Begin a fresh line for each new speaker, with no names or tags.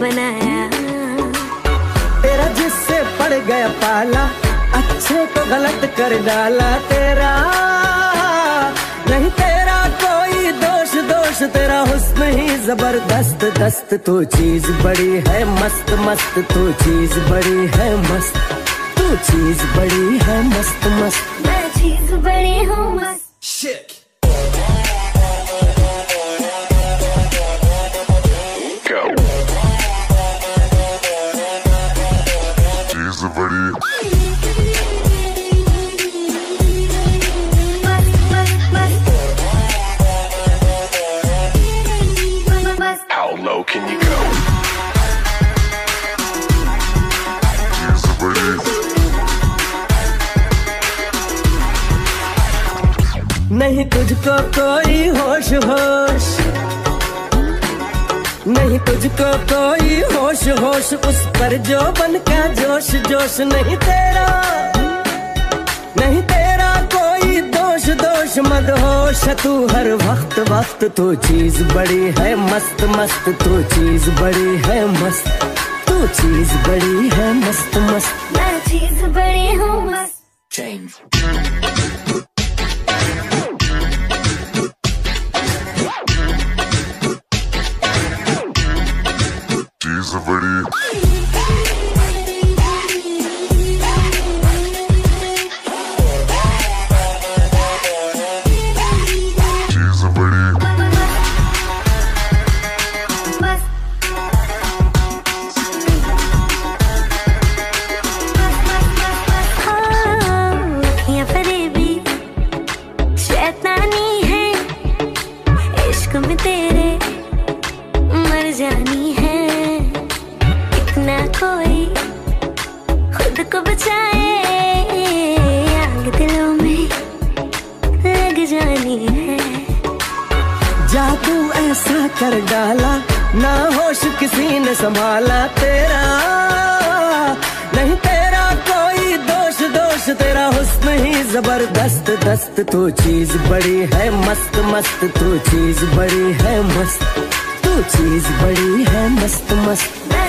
बनाया।
तेरा जिससे पड़ गया पाला, अच्छे को गलत कर डाला तेरा। नहीं तेरा कोई दोष, दोष तेरा हुस्न ही जबरदस्त दस्त। तू चीज बड़ी है मस्त मस्त, तू चीज बड़ी है मस्त, तू चीज बड़ी है मस्त मस्त।
मैं चीज बड़ी हूँ मस्त।
Shit.
Go. Cheez Badi. How low can you go? Cheez Badi.
नहीं तुझको कोई होश होश, नहीं तुझको कोई होश होश, उस पर जो बन का जोश जोश। नहीं तेरा, नहीं तेरा कोई दोष दोष, मदहोश तू हर वक्त वक्त। तू चीज बड़ी है मस्त मस्त, तू चीज बड़ी है मस्त, तू चीज बड़ी है मस्त मस्त।
मैं चीज बड़ी हूँ मस्त।
Change.
Cheez Badi. Cheez Badi.
ये फरेबी शैतानी है, इश्क में तेरे मर जानी है। इतना कोई खुद को बचाए, आग दिलों में लग जानी है।
जादू ऐसा कर डाला, ना होश किसी ने संभाला तेरा। नहीं तेरा कोई दोष दोष, तेरा हुस्न ही जबरदस्त दस्त। तू चीज बड़ी है मस्त मस्त, तू चीज बड़ी है मस्त, तू चीज बड़ी है मस्त मस्त।